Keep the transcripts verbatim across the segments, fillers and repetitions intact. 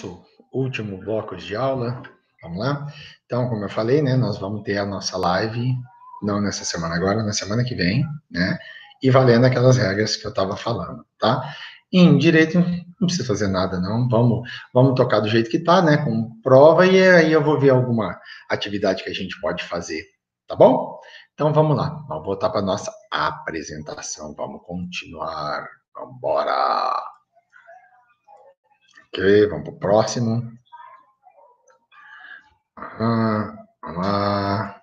nosso último bloco de aula. Vamos lá? Então, como eu falei, né, nós vamos ter a nossa live, não nessa semana agora, na semana que vem, né? E valendo aquelas regras que eu estava falando, tá? Em direito, não precisa fazer nada, não. Vamos, vamos tocar do jeito que tá, né? Com prova, e aí eu vou ver alguma atividade que a gente pode fazer, tá bom? Então, vamos lá. Vamos voltar para a nossa apresentação. Vamos continuar. Vamos embora. Ok, vamos para o próximo. Ah, vamos lá.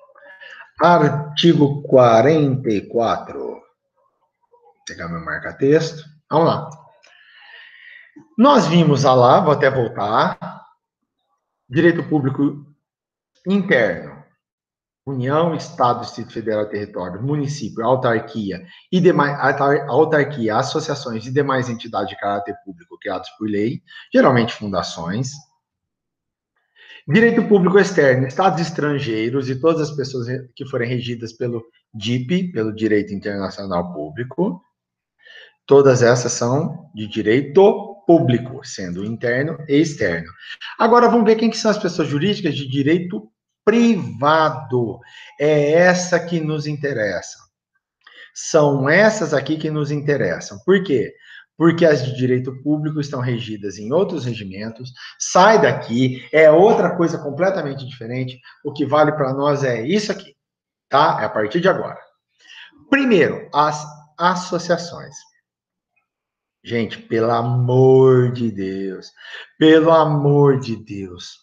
Artigo quarenta e quatro. Vou pegar meu marca-texto. Vamos lá. Nós vimos a lá, vou até voltar. Direito público interno. União, Estado, Distrito Federal, Território, Município, Autarquia e demais, autarquia, associações e demais entidades de caráter público criadas por lei, geralmente fundações. Direito público externo, Estados estrangeiros e todas as pessoas que forem regidas pelo D I P, pelo Direito Internacional Público. Todas essas são de direito público, sendo interno e externo. Agora vamos ver quem que são as pessoas jurídicas de direito privado. É essa que nos interessa. São essas aqui que nos interessam. Por quê? Porque as de direito público estão regidas em outros regimentos. Sai daqui, é outra coisa completamente diferente. O que vale para nós é isso aqui, tá? É a partir de agora. Primeiro, as associações. Gente, pelo amor de Deus, pelo amor de Deus,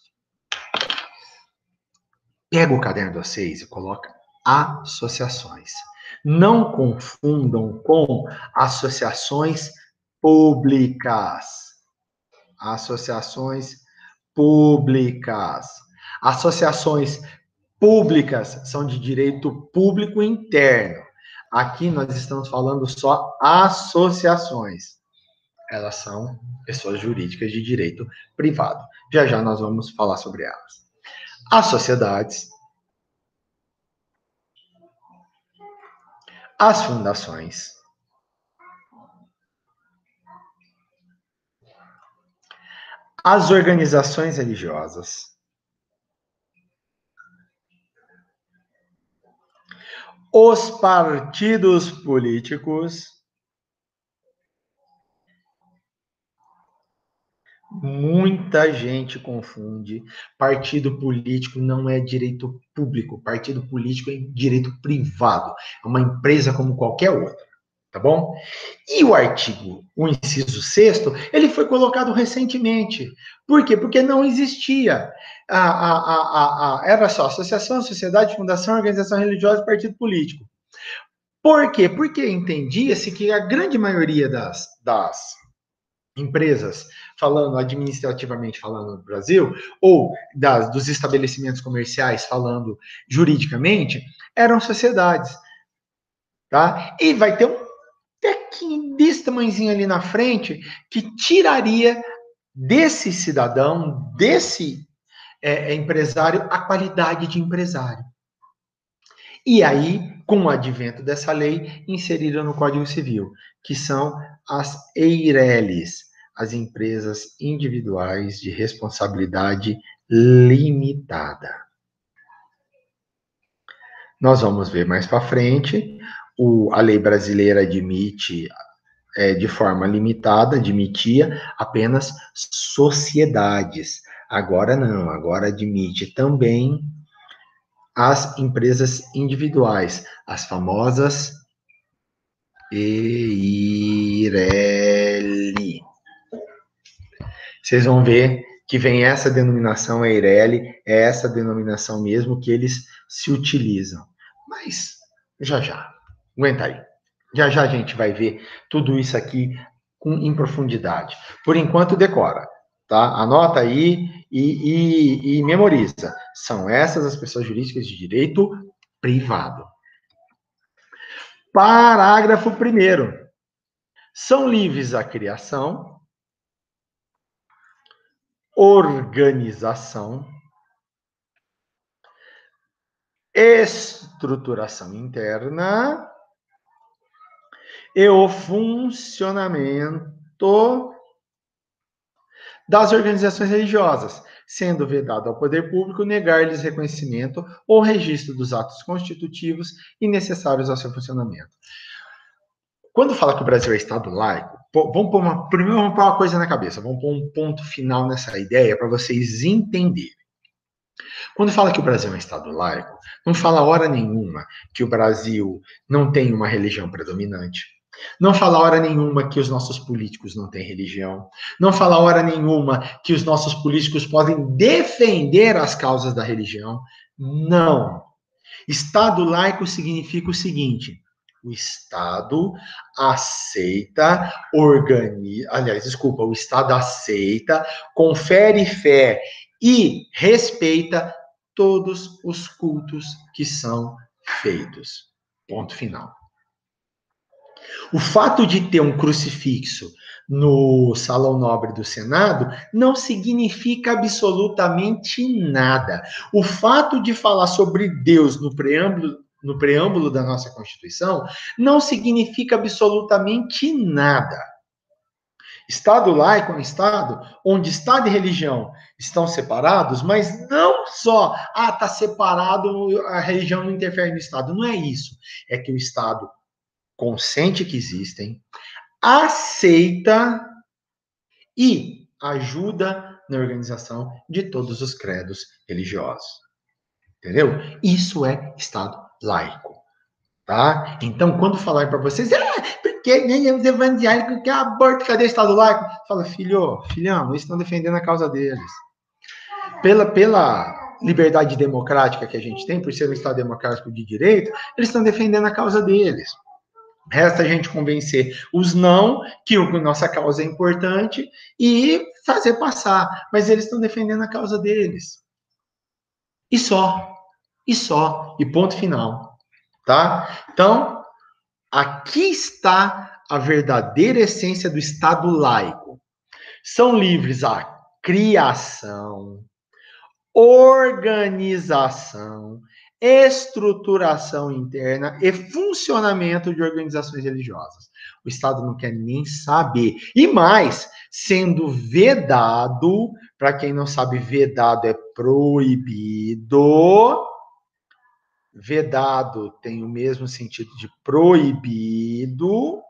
pega o caderno de vocês e coloca associações. Não confundam com associações públicas. Associações públicas. Associações públicas são de direito público interno. Aqui nós estamos falando só associações. Elas são pessoas jurídicas de direito privado. Já já nós vamos falar sobre elas. As sociedades, as fundações, as organizações religiosas, os partidos políticos. Muita gente confunde. Partido político não é direito público. Partido político é direito privado. É uma empresa como qualquer outra. Tá bom? E o artigo, o inciso sexto, ele foi colocado recentemente. Por quê? Porque não existia. A, a, a, a, era só associação, sociedade, fundação, organização religiosa e partido político. Por quê? Porque entendia-se que a grande maioria das, das empresas, falando administrativamente falando no Brasil, ou das, dos estabelecimentos comerciais falando juridicamente, eram sociedades. Tá? E vai ter um tequinho desse tamanhozinho ali na frente que tiraria desse cidadão, desse é, empresário, a qualidade de empresário. E aí, com o advento dessa lei, inseriram no Código Civil, que são as EIRELIs, as empresas individuais de responsabilidade limitada. Nós vamos ver mais para frente, o, a lei brasileira admite é, de forma limitada, admitia apenas sociedades. Agora não, agora admite também as empresas individuais, as famosas EIRELI. Vocês vão ver que vem essa denominação EIRELI, é essa denominação mesmo que eles se utilizam. Mas, já já, aguenta aí. Já já a gente vai ver tudo isso aqui com, em profundidade. Por enquanto, decora, tá? Anota aí e, e, e memoriza. São essas as pessoas jurídicas de direito privado. Parágrafo primeiro. São livres a criação, organização, estruturação interna e o funcionamento das organizações religiosas, sendo vedado ao poder público negar-lhes reconhecimento ou registro dos atos constitutivos e necessários ao seu funcionamento. Quando fala que o Brasil é Estado laico, vamos pôr uma, primeiro vamos pôr uma coisa na cabeça, vamos pôr um ponto final nessa ideia para vocês entenderem. Quando fala que o Brasil é um Estado laico, não fala hora nenhuma que o Brasil não tem uma religião predominante. Não fala hora nenhuma que os nossos políticos não têm religião. Não fala hora nenhuma que os nossos políticos podem defender as causas da religião. Não. Estado laico significa o seguinte: o Estado aceita, organiza, aliás, desculpa, o Estado aceita, confere fé e respeita todos os cultos que são feitos. Ponto final. O fato de ter um crucifixo no Salão Nobre do Senado não significa absolutamente nada. O fato de falar sobre Deus no preâmbulo, no preâmbulo da nossa Constituição não significa absolutamente nada. Estado laico é um Estado onde Estado e religião estão separados, mas não só, ah, está separado, a religião não interfere no Estado. Não é isso. É que o Estado consente que existem, aceita e ajuda na organização de todos os credos religiosos. Entendeu? Isso é Estado laico. Tá? Então, quando falar para vocês, ah, porque nem os evangélicos que aborto, cadê o Estado laico? Fala, filho, filhão, eles estão defendendo a causa deles. Pela, pela liberdade democrática que a gente tem, por ser um Estado democrático de direito, eles estão defendendo a causa deles. Resta a gente convencer os não, que a nossa causa é importante, e fazer passar. Mas eles estão defendendo a causa deles. E só. E só. E ponto final. Tá? Então, aqui está a verdadeira essência do Estado laico. São livres a criação, organização, estruturação interna e funcionamento de organizações religiosas. O Estado não quer nem saber. E mais, sendo vedado, para quem não sabe, vedado é proibido. Vedado tem o mesmo sentido de proibido,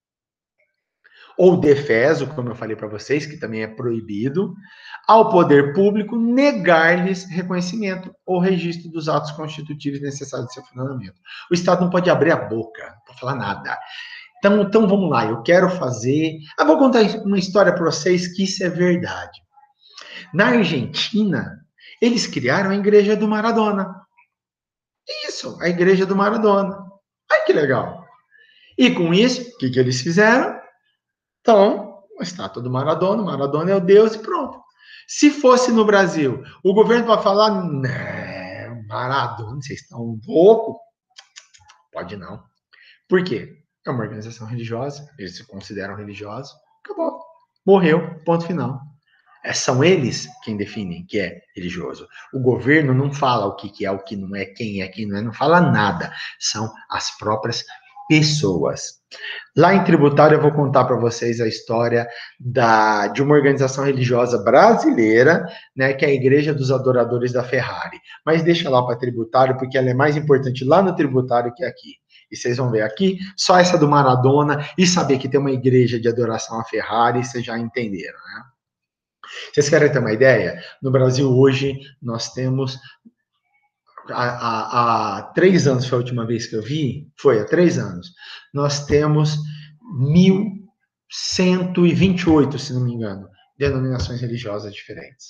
ou defeso, como eu falei para vocês, que também é proibido, ao poder público negar-lhes reconhecimento ou registro dos atos constitutivos necessários de seu funcionamento. O Estado não pode abrir a boca, não pode falar nada. Então, então vamos lá, eu quero fazer... Ah, vou contar uma história para vocês que isso é verdade. Na Argentina, eles criaram a Igreja do Maradona. Isso, a Igreja do Maradona. Ai, que legal. E com isso, o que, que eles fizeram? Então, a estátua do Maradona, o Maradona é o Deus e pronto. Se fosse no Brasil, o governo vai falar, não, Maradona, vocês estão loucos? Pode não. Por quê? É uma organização religiosa, eles se consideram religiosos, acabou. Morreu, ponto final. É, são eles quem definem que é religioso. O governo não fala o que, que é, o que não é, quem é, quem não é, não fala nada. São as próprias pessoas. Lá em tributário eu vou contar para vocês a história da, de uma organização religiosa brasileira, né, que é a Igreja dos Adoradores da Ferrari. Mas deixa lá para tributário, porque ela é mais importante lá no tributário que aqui. E vocês vão ver aqui, só essa do Maradona, e saber que tem uma igreja de adoração à Ferrari, vocês já entenderam, né? Vocês querem ter uma ideia? No Brasil hoje nós temos... Há, há, há três anos foi a última vez que eu vi, foi há três anos, nós temos mil cento e vinte e oito, se não me engano, denominações religiosas diferentes.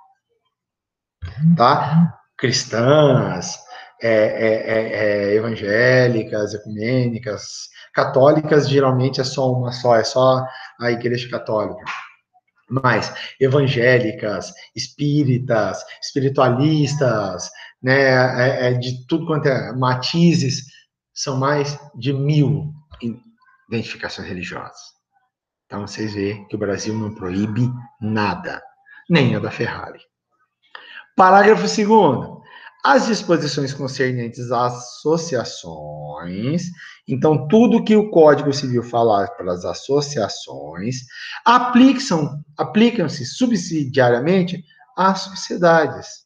Tá? Cristãs, é, é, é, é, evangélicas, ecumênicas, católicas, geralmente é só uma só, é só a Igreja Católica. Mas evangélicas, espíritas, espiritualistas, né, é, é de tudo quanto é matizes, são mais de mil identificações religiosas. Então vocês veem que o Brasil não proíbe nada, nem a da Ferrari. Parágrafo segundo. As disposições concernentes às associações, então, tudo que o Código Civil falar para as associações, aplicam, aplicam-se subsidiariamente às sociedades,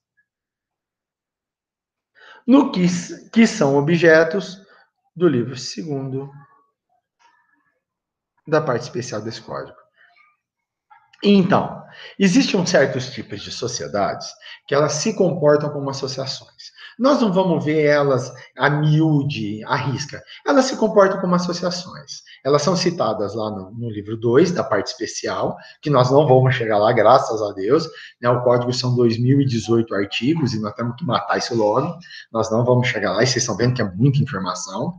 no que, que são objetos do livro segundo da parte especial desse Código. Então, existem certos tipos de sociedades que elas se comportam como associações. Nós não vamos ver elas a miúde, a risca. Elas se comportam como associações. Elas são citadas lá no, no livro dois, da parte especial, que nós não vamos chegar lá, graças a Deus. Né? O código são dois mil e dezoito artigos e nós temos que matar isso logo. Nós não vamos chegar lá e vocês estão vendo que é muita informação.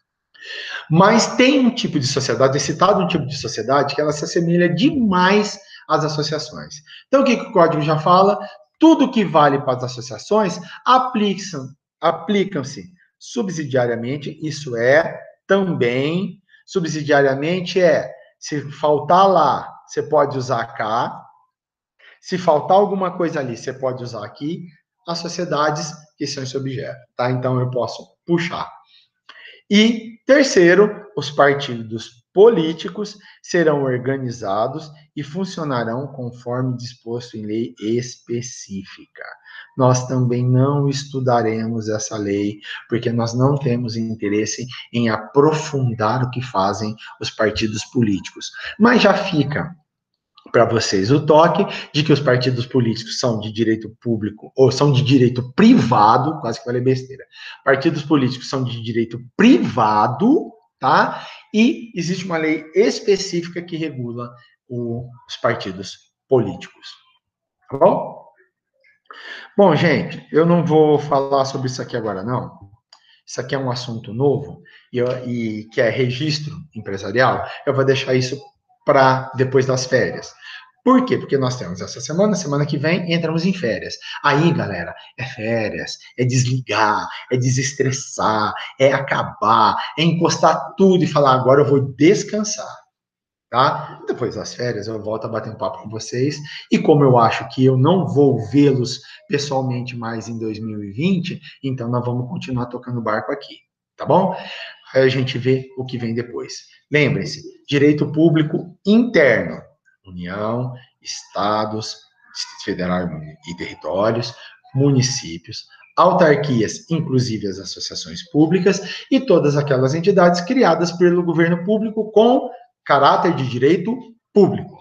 Mas tem um tipo de sociedade, é citado um tipo de sociedade que ela se assemelha demais às associações. Então, o que, que o código já fala? Tudo que vale para as associações aplicam, aplicam-se subsidiariamente, isso é, também, subsidiariamente é, se faltar lá, você pode usar cá, se faltar alguma coisa ali, você pode usar aqui, as sociedades que são esse objeto, tá? Então, eu posso puxar. E, terceiro, os partidos políticos serão organizados e funcionarão conforme disposto em lei específica. Nós também não estudaremos essa lei, porque nós não temos interesse em aprofundar o que fazem os partidos políticos. Mas já fica para vocês o toque de que os partidos políticos são de direito público ou são de direito privado, quase que falei besteira. Partidos políticos são de direito privado, tá? E existe uma lei específica que regula o, os partidos políticos. Tá bom? Bom, gente, eu não vou falar sobre isso aqui agora, não. Isso aqui é um assunto novo e, e que é registro empresarial. Eu vou deixar isso para depois das férias. Por quê? Porque nós temos essa semana, semana que vem, entramos em férias. Aí, galera, é férias, é desligar, é desestressar, é acabar, é encostar tudo e falar, agora eu vou descansar, tá? Depois das férias eu volto a bater um papo com vocês. E como eu acho que eu não vou vê-los pessoalmente mais em dois mil e vinte, então nós vamos continuar tocando barco aqui, tá bom? Aí a gente vê o que vem depois. Lembrem-se, direito público interno. União, estados, Distrito Federal e territórios, municípios, autarquias, inclusive as associações públicas, e todas aquelas entidades criadas pelo governo público com caráter de direito público.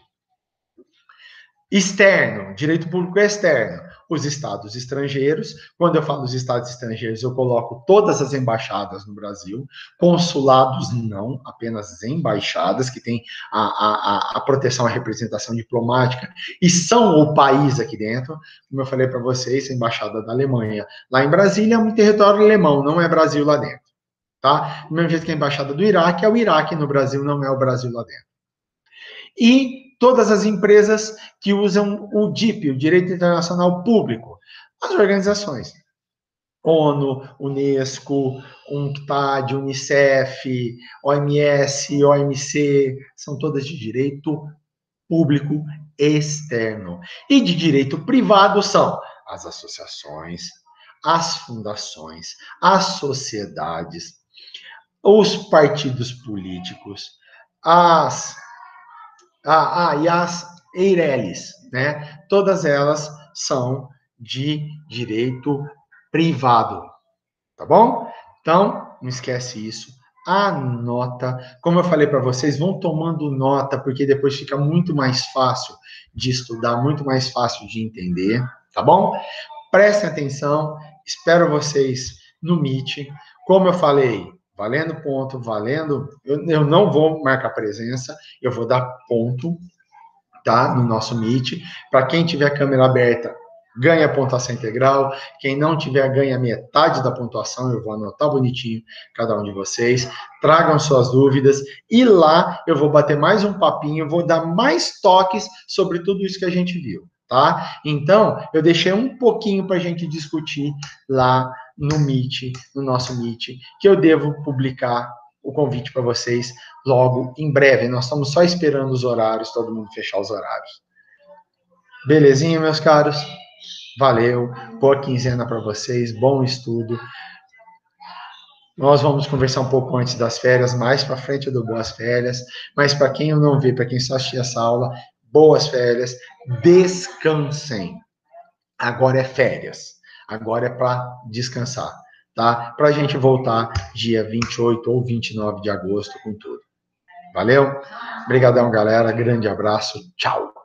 Externo, direito público externo, os estados estrangeiros. Quando eu falo dos estados estrangeiros, eu coloco todas as embaixadas no Brasil, consulados não, apenas embaixadas, que têm a, a, a proteção, a representação diplomática, e são o país aqui dentro. Como eu falei para vocês, a embaixada da Alemanha, lá em Brasília, é um território alemão, não é Brasil lá dentro. Tá? Do mesmo jeito que a embaixada do Iraque é o Iraque no Brasil, não é o Brasil lá dentro. E todas as empresas que usam o D I P, o Direito Internacional Público, as organizações, ONU, Unesco, UNCTAD, Unicef, O M S, O M C, são todas de direito público externo. E de direito privado são as associações, as fundações, as sociedades, os partidos políticos, as Ah, ah, e as Eireles, né? Todas elas são de direito privado, tá bom? Então, não esquece isso. Anota. Como eu falei para vocês, vão tomando nota, porque depois fica muito mais fácil de estudar, muito mais fácil de entender, tá bom? Prestem atenção. Espero vocês no Meet. Como eu falei, valendo ponto, valendo. Eu, eu não vou marcar presença, eu vou dar ponto, tá? No nosso Meet. Para quem tiver a câmera aberta, ganha pontuação integral. Quem não tiver, ganha metade da pontuação. Eu vou anotar bonitinho cada um de vocês. Tragam suas dúvidas. E lá eu vou bater mais um papinho, vou dar mais toques sobre tudo isso que a gente viu, tá? Então, eu deixei um pouquinho para a gente discutir lá no Meet, no nosso Meet, que eu devo publicar o convite para vocês logo em breve. Nós estamos só esperando os horários, todo mundo fechar os horários. Belezinha, meus caros? Valeu, boa quinzena para vocês, bom estudo. Nós vamos conversar um pouco antes das férias, mais para frente eu dou boas férias, mas para quem eu não vi, para quem só assistiu essa aula, boas férias, descansem. Agora é férias, agora é para descansar, tá? Para a gente voltar dia vinte e oito ou vinte e nove de agosto com tudo. Valeu? Obrigadão, galera, grande abraço, tchau!